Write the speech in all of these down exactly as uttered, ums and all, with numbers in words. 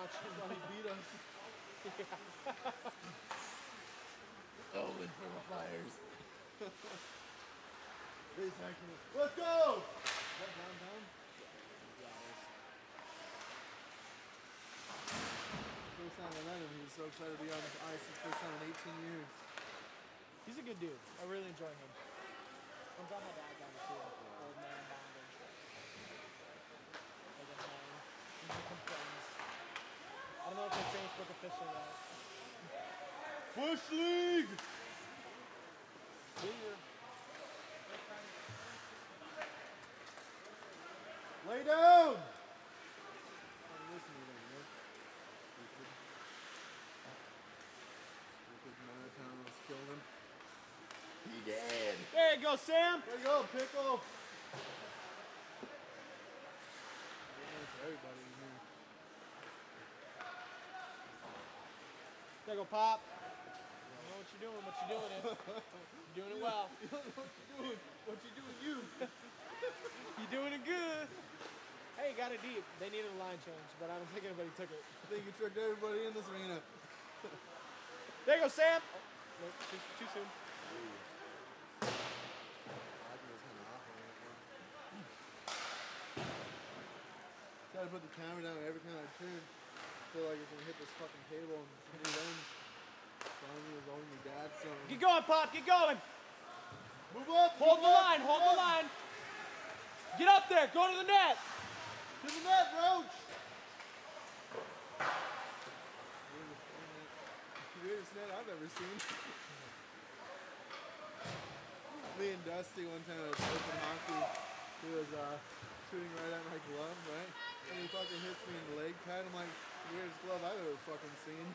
much. Thought he beat us. Owen for the Flyers. This actually. Let's go! Is that downtown? First time I met him, he was so excited to be on the ice for the first time in eighteen years. He's a good dude. I really enjoy him. I'm glad my dad's on the field. Old man bondage. Like a man. We become friends. I don't know if it's Facebook official yet. Bush League! Lay down! Listen to them, right? Stupid. Stupid Monotone killed him. He did. There you go, Sam. There you go, Pickle. Everybody in here. There you go, Pop. I don't know what you're doing, but you're doing it. You're doing it well. You don't know what you're doing. What you doing, you? You're doing it good. Hey, got it deep. They needed a line change, but I don't think anybody took it. I think you tricked everybody in this arena. There you go, Sam. Oh, no, too, too soon. Try to put the camera down every time I turn. I feel like it's gonna hit this fucking table and new lens. Finally, was only my dad, so. Get going, Pop. Get going. Move up. Hold move the up, line. move Hold up. the line. Get up there. Go to the net. To the net, Roach. Weirdest net I've ever seen. Me and Dusty one time at open hockey, he was uh, shooting right at my glove, right? And he fucking hits me in the leg pad. I'm like, weirdest glove I've ever fucking seen.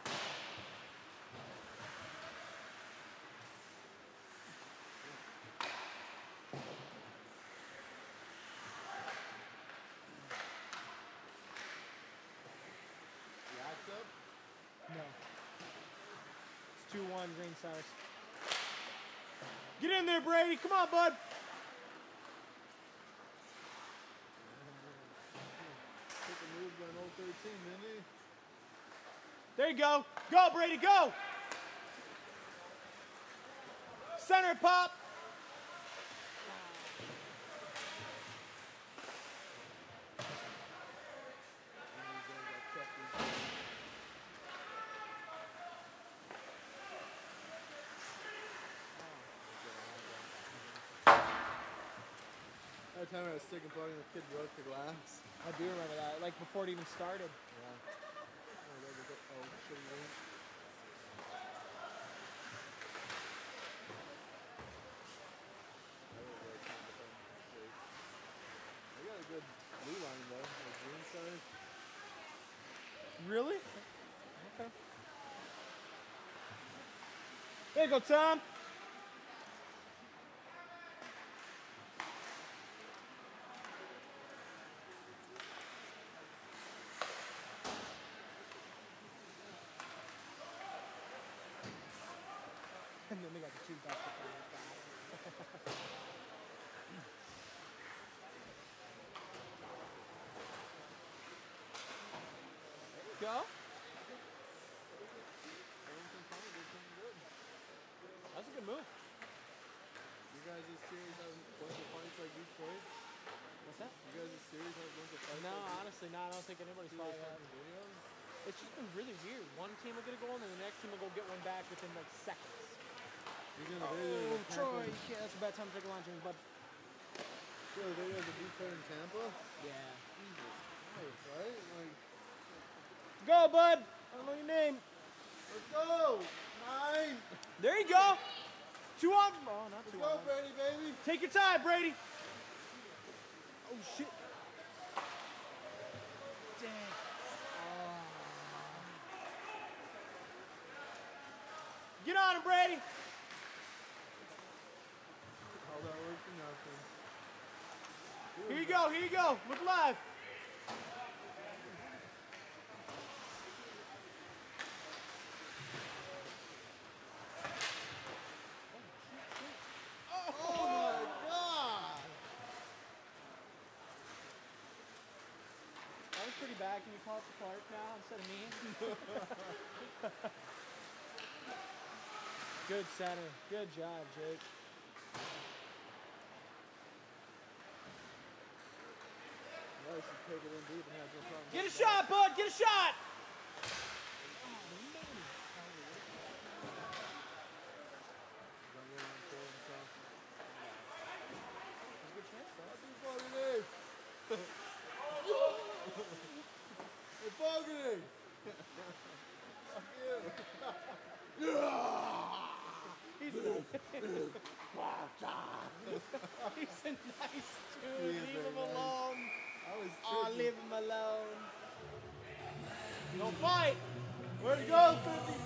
Yaks up? No. It's two one Green Stars. Get in there, Brady. Come on, bud. Took a move by an old thirteen, didn't he? There you go. Go, Brady, go. Center, Pop. Every time I was sick and plugging, the kid broke the glass. I do remember that, like before it even started. Yeah. Oh, there we go. Oh, shit, man. They got a good blue line, though. Like Green Stars. Really? Okay. There you go, Tom. And then they got the two basketball. There you go. That's a good move. You guys' series have a bunch of fights like Detroit? What's that? You guys' series have a bunch of fights No, like honestly, no. I don't think anybody's See followed those that. fucking videos? It's just been really weird. One team will get a goal, and then the next team will go get one back within like seconds. You're doing a video Oh, of Troy, Tampa. you can't. That's a bad time to take a lunch, but You're doing a video of the Detroit and Tampa? yeah. Jesus Christ, right? Like, Go, bud. I don't know your name. let's go! Nine! There you go. Two on. Oh, not Let's two go, on. Brady, baby! Take your time, Brady. Oh shit. Dang. Oh. Get on him, Brady. All that work for nothing. Here you go. Here you go. Look live. Oh my God! That was pretty bad. back and you call it the Clark now instead of me? Good center. Good job, Jake. Well, should take it in deep and has no problem. Get a shot, bud! Get a shot! Hey, Fogarty! Fuck you! He's a, he's a nice dude. He is Leave very him nice. alone. I was Oh, tripping. leave him alone. Don't fight. Where'd he go, fifty?